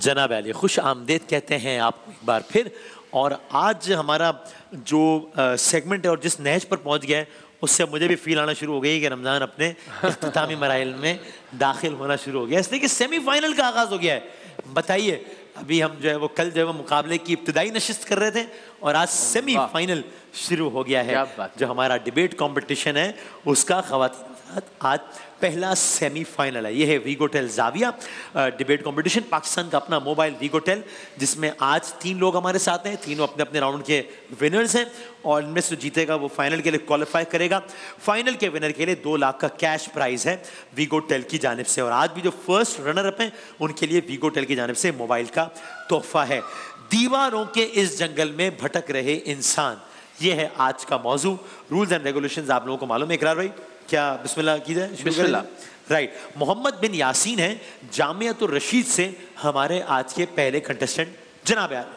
जनाब अली, खुश आमदेद कहते हैं आपको एक बार फिर। और आज हमारा जो सेगमेंट है और जिस नहज पर पहुंच गया है उससे मुझे भी फील आना शुरू हो गई कि रमज़ान अपने इख्तितामी मराइल में दाखिल होना शुरू हो गया, इसलिए कि सेमीफाइनल का आगाज़ हो गया है। बताइए, अभी हम जो है वो कल जो है वो मुकाबले की इब्तिदाई नशिस्त कर रहे थे और आज सेमीफाइनल शुरू हो गया है। जो हमारा डिबेट कंपटीशन है उसका ख़वातीन आज पहला सेमीफाइनल है। ये है वीगोटेल जाविया डिबेट कंपटीशन, पाकिस्तान का अपना मोबाइल वीगोटेल, जिसमें आज 3 लोग हमारे साथ हैं। तीनों अपने अपने राउंड के विनर्स हैं और इनमें से जीतेगा वो फाइनल के लिए क्वालिफाई करेगा। फाइनल के विनर के लिए 2 लाख का कैश प्राइज है वीगोटेल की जानिब से। और आज भी जो फर्स्ट रनर अप हैं उनके लिए वीगोटेल की जानिब से मोबाइल का तोहफा है। दीवारों के इस जंगल में भटक रहे इंसान, ये है आज का मौजू। रूल्स एंड रेगुलेशंस आप लोगों को मालूम है इकरार भाई? क्या बिस्मिल्लाह की जाए? बिस्मिल्लाह। राइट। मोहम्मद बिन यासीन है जामियातुर रशीद से हमारे आज के पहले कंटेस्टेंट। जनाब यार,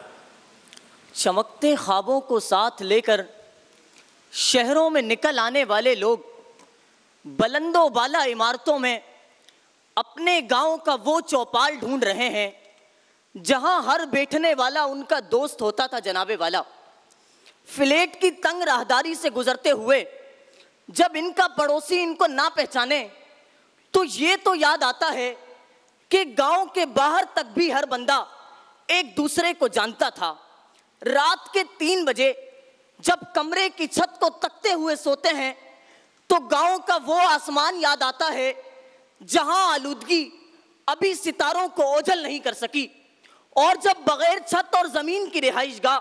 चमकते ख्वाबों को साथ लेकर शहरों में निकल आने वाले लोग बुलंदो बाला इमारतों में अपने गांव का वो चौपाल ढूंढ रहे हैं जहां हर बैठने वाला उनका दोस्त होता था। जनाबे वाला, फ्लैट की तंग राहदारी से गुजरते हुए जब इनका पड़ोसी इनको ना पहचाने तो ये तो याद आता है कि गांव के बाहर तक भी हर बंदा एक दूसरे को जानता था। रात के 3 बजे जब कमरे की छत को तकते हुए सोते हैं तो गांव का वो आसमान याद आता है जहां आलूदगी अभी सितारों को ओझल नहीं कर सकी। और जब बगैर छत और जमीन की रिहाइशगाह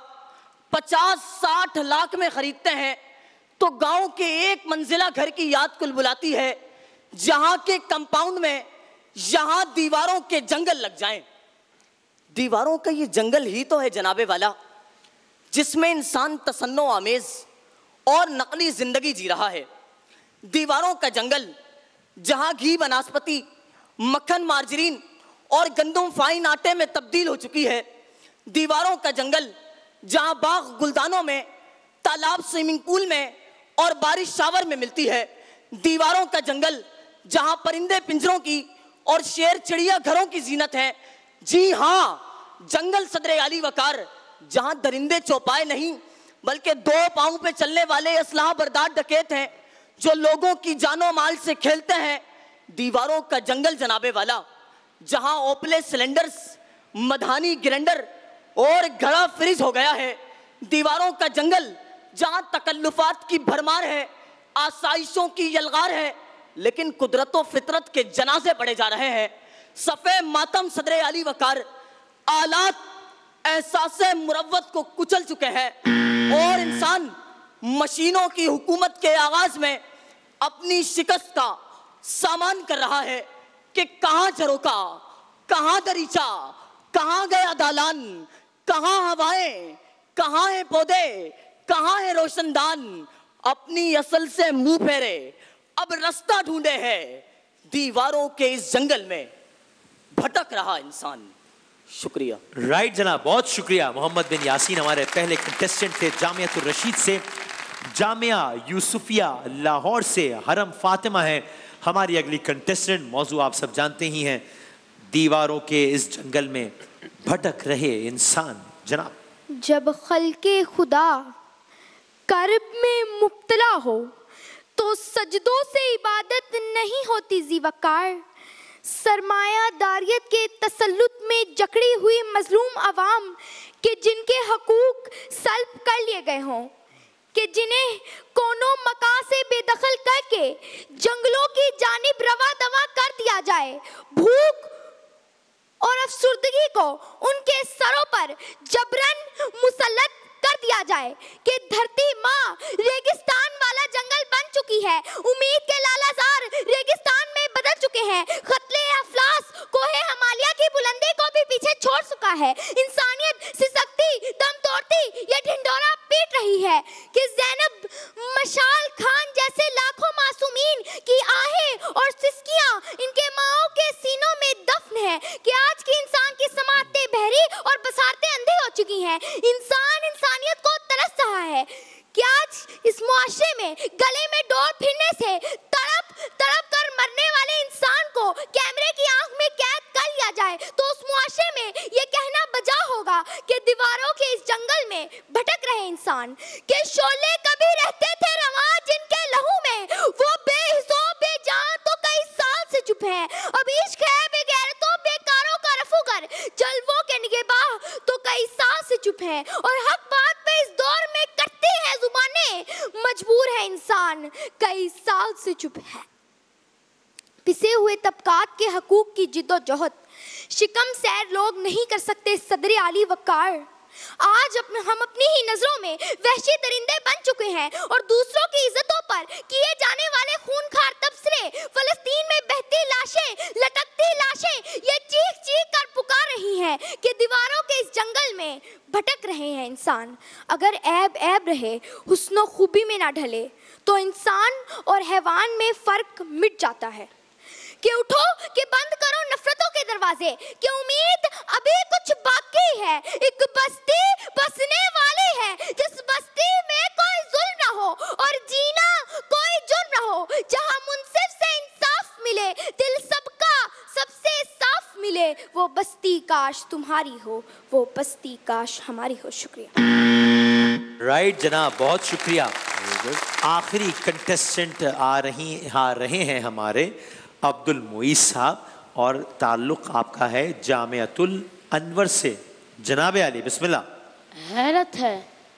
50-60 लाख में खरीदते हैं तो गांव के एक मंजिला घर की याद कुलबुलाती है जहां के कंपाउंड में यहां दीवारों के जंगल लग जाएं। दीवारों का ये जंगल ही तो है जनाबे वाला जिसमें इंसान तसन्नो आमेज और नकली जिंदगी जी रहा है। दीवारों का जंगल जहां घी वनस्पति, मक्खन, मार्जरीन और गंदम फाइन आटे में तब्दील हो चुकी है। दीवारों का जंगल जहां बाग गुलदानों में, तालाब स्विमिंग पूल में और बारिश शावर में मिलती है। दीवारों का जंगल जहां परिंदे पिंजरों की और शेर चिड़िया घरों की जीनत है। जी हां, जंगल सदरे आली वकार जहां दरिंदे चौपाए नहीं बल्कि 2 पांव पे चलने वाले असलाह बरदार डकैत हैं जो लोगों की जानो माल से खेलते हैं। दीवारों का जंगल जनाबे वाला जहां ओपले सिलेंडर्स, मधानी ग्राइंडर और घड़ा फ्रिज हो गया है। दीवारों का जंगल जहां तकल्लुफात की भरमार है, आसाइशों की यलगार है, लेकिन कुदरत व फितरत के जनाजे पड़े जा रहे हैं। सफ़े मातम सदरे आली वकार आलात एहसासे मुरव्वत को कुचल चुके हैं और इंसान मशीनों की हुकूमत के आगाज में अपनी शिकस्त का सामान कर रहा है कि कहां झरोका, कहां दरीचा, कहां गया दालान, कहां हवाएं, कहां है पौधे, कहां है रोशनदान। अपनी असल से मुंह फेरे अब रास्ता ढूंढे है दीवारों के इस जंगल में भटक रहा इंसान। शुक्रिया। राइट जनाब, बहुत शुक्रिया। मोहम्मद बिन यासीन हमारे पहले कंटेस्टेंट थे जामियातुर रशीद से। जामिया यूसुफिया लाहौर से हरम फातिमा है हमारी अगली कंटेस्टेंट। मौजू आप सब जानते ही हैं, दीवारों के इस जंगल में भटक रहे इंसान। जनाब, जब खल्के खुदा कर्ब में मुब्तला हो तो सजदों से इबादत नहीं होती ज़ीवकार। सरमायादारियत के तसल्लुत में जकड़ी हुई मजलूम अवाम के जिनके हकूक सल्ब कर लिए गए हों, कि जिन्हें कोनों मकां से बेदखल करके जंगलों की जानिब रवा दवा कर दिया जाए। भूख और अफसुर्दगी को उनके सरों पर जबरन मुसल्लत कर दिया जाए कि धरती माँ रेगिस्तान वाला जंगल बन चुकी है। उम्मीद के लालाजार रेगिस्तान में बदल चुके हैं। खतले अफलास कोहे हिमालय की बुलंदी को भी पीछे छोड़ चुका है। इंसानियत सिसकती, दम तोड़ती ये ढिंढोरा पीट रही है कि ज़ैनब मशाल खान जैसे लाखों मासूमीन की आहें और सिसकियां इनके माओं के सीनों में दफन है कि आज की इंसान की समाअतें बहरी और बसारतें अंधी हो चुकी हैं। इंसान इंसानियत को तरस रहा है कि आज इस मुआशरे में गले में डोर फिरने से तड़प तड़प कर मरने वाले इंसान को कैमरे की आंख में कैद कर लिया जाए तो उस मुआशरे में ये दीवारों के इस जंगल में भटक रहे इंसान के शोले कभी रहते थे रवां जिनके लहू में, वो बेहिसाब बेजान तो कई साल से चुप है। अब इश्क है बेगैरतों बेकारों का रफूगर, जलवों के निगहबान तो कई साल से चुप है। और हक बात पे इस दौर में करती है जुबानें, मजबूर है इंसान कई साल से चुप है। पिसे हुए तबकात के हकूक की जिद्दोजहद शिकम सैर लोग नहीं कर सकते सदर आली वकार। आज हम अपनी ही नजरों में वहशी दरिंदे बन चुके हैं और दूसरों की इज्जतों पर किए जाने वाले खूनखार तबसरे, फलस्तीन में बहती लाशें, लटकती लाशें ये चीख चीख कर पुकार रही हैं कि दीवारों के इस जंगल में भटक रहे हैं इंसान। अगर ऐब ऐब रहे हुस्नो खूबी में ना ढले तो इंसान और हैवान में फर्क मिट जाता है। कि उठो कि बंद करो नफरतों के दरवाजे, कि उम्मीद अभी कुछ बाकी है। एक बस्ती बसने वाली है जिस बस्ती में कोई जुल्म ना हो और जीना कोई जुर्म ना हो, जहां मुनसिफ से इंसाफ मिले, दिल सबका सबसे साफ मिले। वो बस्ती काश तुम्हारी हो, वो बस्ती काश हमारी हो। शुक्रिया। राइट जनाब, बहुत शुक्रिया। आखिरी कंटेस्टेंट आ रहे हैं हमारे अब्दुल मुईज साहब और ताल्लुक आपका है जामियातुल अनवर से। जनाब अली बिस्मिल्लाह। हैरत है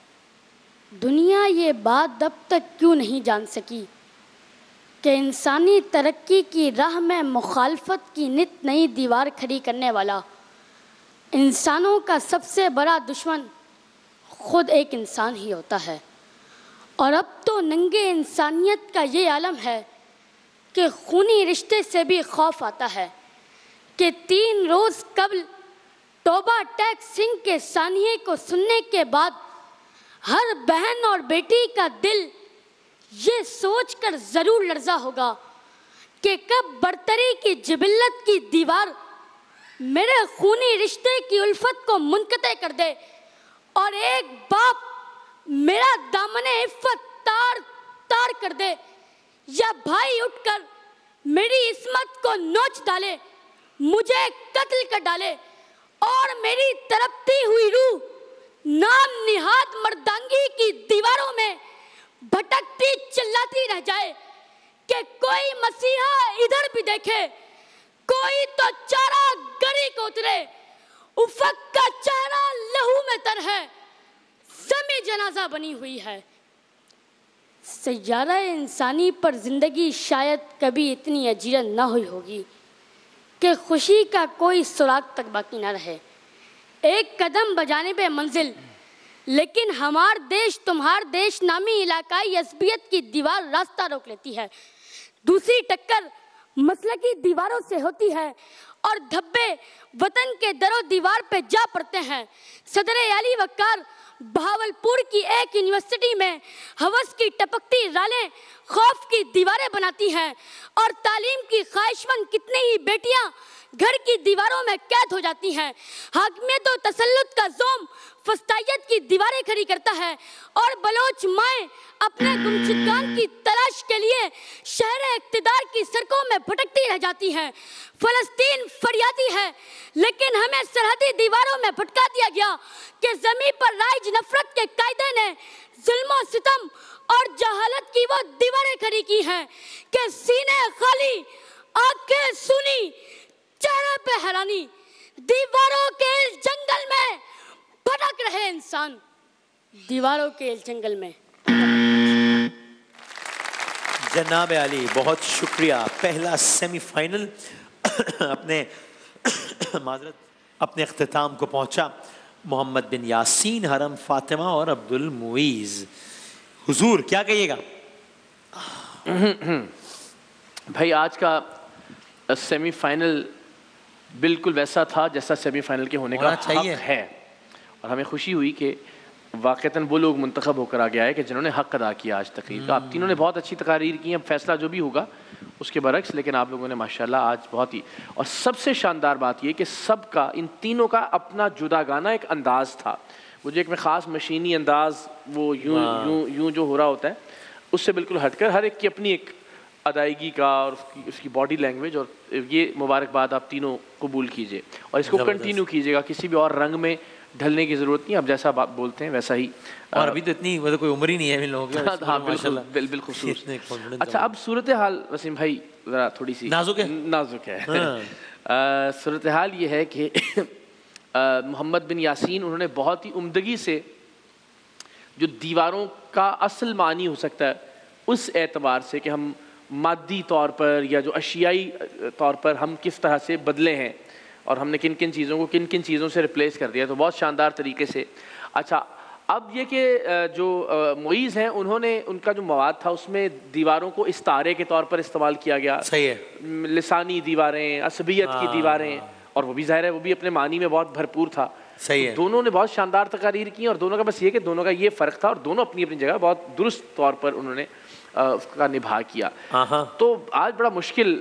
दुनिया ये बात अब तक क्यों नहीं जान सकी कि इंसानी तरक्की की राह में मुखालफत की नित नई दीवार खड़ी करने वाला इंसानों का सबसे बड़ा दुश्मन खुद एक इंसान ही होता है। और अब तो नंगे इंसानियत का ये आलम है कि खूनी रिश्ते से भी खौफ आता है कि 3 रोज़ कबल तौबा टैग सिंह के सानिये को सुनने के बाद हर बहन और बेटी का दिल ये सोचकर ज़रूर लर्जा होगा कि कब बरतरी की जिबिल्लत की दीवार मेरे खूनी रिश्ते की उल्फत को मुनक़ते कर दे और एक बाप मेरा दामने इफ़्फ़त तार तार कर दे, या भाई उठकर मेरी इस्मत को नोच डाले, मुझे कत्ल कर डाले और मेरी तड़पती हुई रूह नाम निहाद मर्दांगी की दीवारों में भटकती चिल्लाती रह जाए कि कोई मसीहा इधर भी देखे, कोई तो चारा गरी को उतरे। उफक का चेहरा लहू में तर है, ज़मी जनाजा बनी हुई है। सैयारा इंसानी पर ज़िंदगी शायद कभी इतनी अजीरन ना हुई होगी कि खुशी का कोई सुराग तक बाकी ना रहे। एक कदम बजाने पे मंजिल, लेकिन हमार देश तुम्हार देश नामी इलाकाई असबियत की दीवार रास्ता रोक लेती है। दूसरी टक्कर मसलकी दीवारों से होती है और धब्बे वतन के दरो दीवार पे जा पड़ते हैं। सदर आली वकार बहावलपुर की एक यूनिवर्सिटी में हवस की टपकती रालें खौफ की दीवारें बनाती हैं और तालीम की ख्वाहिशमंद कितनी ही बेटियां घर की दीवारों में कैद हो जाती हैं। हाकिमियत और तसल्लुत का जोम फस्तायत की दीवारें खड़ी करता है और बलोच माएँ अपने गुमशुदगान की तलाश के लिए शहर इक़्तिदार की सड़कों में भटकती रह जाती हैं। फ़लस्तीन फरियादी है, लेकिन हमें सरहदी दीवारों में भटका दिया गया कि ज़मीन पर राइज नफरत के कायदे ने जुल्म और सितम और जहालत की वो दीवारें खड़ी की हैं कि सीने खाली, आंखें सुनी, चेहरे पे हैरानी। दीवारों के इस जंगल में भटक रहे इंसान, दीवारों के इस जंगल में। जनाब अली बहुत शुक्रिया। पहला सेमीफाइनल अपने अख्तिताम को पहुंचा। मोहम्मद बिन यासीन, हरम फातिमा और अब्दुल मुईज। हुजूर क्या कहिएगा? भाई आज का सेमीफाइनल बिल्कुल वैसा था जैसा सेमीफाइनल के होने का हक है, और हमें खुशी हुई कि वाक़तन वो लोग मुंतखब होकर आ गया है कि जिन्होंने हक अदा किया आज तकरीर का। आप तीनों ने बहुत अच्छी तकारीर की, अब फैसला जो भी होगा उसके बरक्स, लेकिन आप लोगों ने माशाल्लाह आज बहुत ही, और सबसे शानदार बात ये कि सबका, इन तीनों का अपना जुदागाना एक अंदाज़ था। वो जो एक में ख़ास मशीनी अंदाज़, वो यूं जो हो रहा होता है, उससे बिल्कुल हटकर हर एक की अपनी एक अदायगी का और उसकी बॉडी लैंग्वेज, और ये मुबारकबाद आप तीनों कबूल कीजिए और इसको कंटिन्यू कीजिएगा, किसी भी और रंग में ढलने की ज़रूरत नहीं, अब जैसा बात बोलते हैं वैसा ही। और अभी तो इतनी मतलब कोई उम्र ही नहीं है इन लोगों की। हाँ बिल्कुल खूबसूरत। अच्छा, अब सूरत हाल वसीम भाई ज़रा थोड़ी सी नाजुक है। सूरत हाल ये है कि मोहम्मद बिन यासीन उन्होंने बहुत ही उम्दगी से जो दीवारों का असल मानी हो सकता है उस एतबार से कि हम मादी तौर पर या जो अशियाई तौर पर हम किस तरह से बदले हैं और हमने किन किन चीज़ों को किन किन चीज़ों से रिप्लेस कर दिया, तो बहुत शानदार तरीके से। अच्छा, अब ये कि जो मुईज़ हैं उन्होंने उनका जो मवाद था उसमें दीवारों को इस्तारे के तौर पर इस्तेमाल किया गया। सही है। लिसानी दीवारें, असबियत की दीवारें, और वो भी ज़ाहिर है वो भी अपने मानी में बहुत भरपूर था। सही है। दोनों ने बहुत शानदार तकारीर की और दोनों का बस ये कि दोनों का ये फ़र्क था और दोनों अपनी अपनी जगह बहुत दुरुस्त तौर पर उन्होंने उसका निभा किया। तो आज बड़ा मुश्किल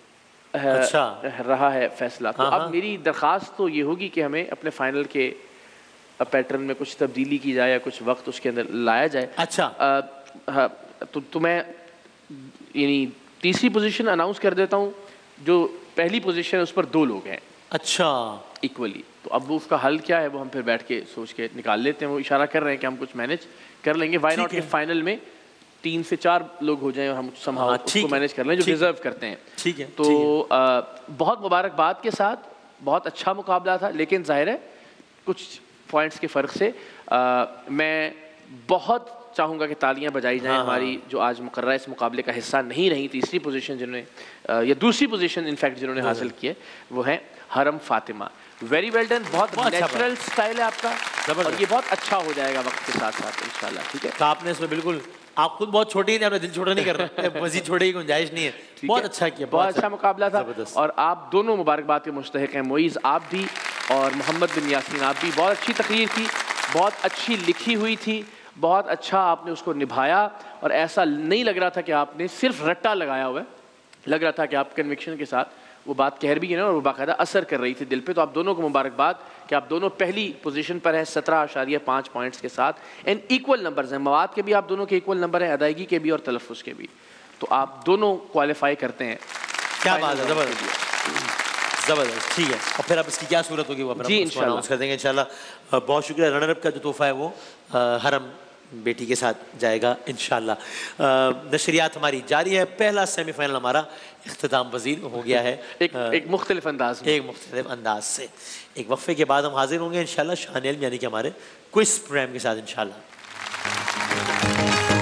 रहा है फैसला। तो अब मेरी दरख्वास्त तो ये होगी कि हमें अपने फाइनल के पैटर्न में कुछ तब्दीली की जाए या कुछ वक्त उसके अंदर लाया जाए। अच्छा, तो मैं यानी तीसरी पोजीशन अनाउंस कर देता हूँ। जो पहली पोजीशन है उस पर 2 लोग हैं। अच्छा, इक्वली। तो अब वो उसका हल क्या है वो हम फिर बैठ के सोच के निकाल लेते हैं। वो इशारा कर रहे हैं कि हम कुछ मैनेज कर लेंगे। वाई नॉट के फाइनल में 3 से 4 लोग हो जाएं और हम समहाउ उसको मैनेज कर लें जो डिजर्व करते हैं। ठीक है। तो बहुत मुबारकबाद के साथ बहुत अच्छा मुकाबला था, लेकिन जाहिर है कुछ पॉइंट्स के फ़र्क से मैं बहुत चाहूँगा कि तालियां बजाई जाएं हमारी जो आज मुकर्रर इस मुकाबले का हिस्सा नहीं रही। तीसरी पोजीशन जिन्होंने या दूसरी पोजीशन इनफैक्ट जिन्होंने हासिल की है वो है Haram Fatima. Very well done, बहुत नेचुरल स्टाइल है आपका और ये बहुत अच्छा हो जाएगा वक्त के साथ साथ इंशाल्लाह। ठीक है, तो आपने इसमें बिल्कुल, आप खुद बहुत छोटे हैं, आपने दिल छोटा नहीं कर रहे, मजीद छोटे की गुंजाइश नहीं है। बहुत अच्छा किया, बहुत अच्छा मुकाबला था और आप दोनों मुबारकबाद के मुस्तहिक हैं। मुईज़ आप भी और मोहम्मद बिन यासीन आप भी। बहुत अच्छी तकरीर थी, बहुत अच्छी लिखी हुई थी, बहुत अच्छा आपने उसको निभाया और ऐसा नहीं लग रहा था कि आपने सिर्फ रट्टा लगाया हुआ है, लग रहा था कि आप कन्विक्शन के साथ वो बात कह भी है ना और वो बाकायदा असर कर रही थी दिल पे। तो आप दोनों को मुबारकबाद कि आप दोनों पहली पोजीशन पर हैं 17.5 पॉइंट्स के साथ एंड इक्वल नंबर्स हैं। मवाद के भी आप दोनों के इक्वल नंबर हैं, अदायगी के भी और तलफ़ुज़ के भी। तो आप दोनों क्वालिफाई करते हैं। क्या बात है, ज़बरदस्त। ठीक है, और फिर अब इसकी क्या सूरत होगी वो जी इंशाल्लाह कर देंगे इंशाल्लाह। बहुत शुक्रिया। रनर अप का जो तोहफा है वो हरम बेटी के साथ जाएगा इंशाल्लाह। नशरियात हमारी जारी है। पहला सेमीफाइनल हमारा इख्तिताम पजीर हो गया है एक मुख्तलिफ अंदाज से। एक वक्फे के बाद हम हाजिर होंगे इंशाल्लाह शान इल्म यानी कि हमारे क्विज प्रोग्राम के साथ इंशाल्लाह।